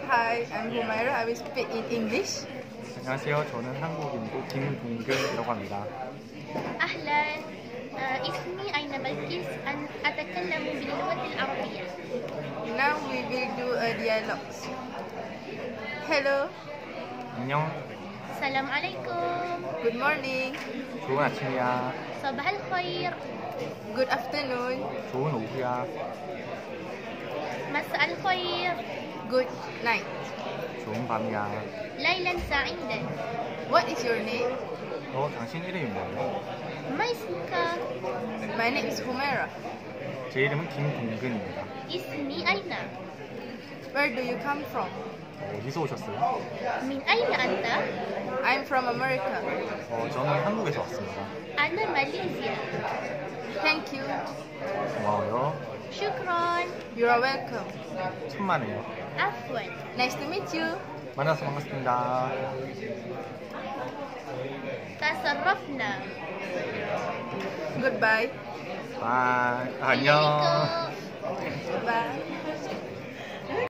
Hi, I'm Humaira. I will speak in English. 안녕하세요. 저는 한국인고 김동근이라고 합니다. أهلا. اسمي أين بلقيس أتكلم باللغة العربية. Now we will do a dialogue. Hello. 안녕. السلام عليكم. Good morning. 좋은 아침이야. صباح الخير. Good afternoon. 좋은 오후야. مساء الخير. Good night. 좋은 밤이야. ليلا سعيدا. What is your name? 당신 이름이 뭐예요? ما اسمك؟ My name is Humaira. 제 이름은 김동근입니다. اسمي أين؟ Where do you come from? 어디서 오셨어요? من أين أنت؟ I'm from America. 저는 한국에서 왔습니다. أنا ماليزيا. Thank you. 고마워요. شكرا. You are welcome. 천만에요. عفوا. Nice to meet you. 만나서 반갑습니다. تشرفنا. Goodbye. 바이. 안녕. عليكم. Bye.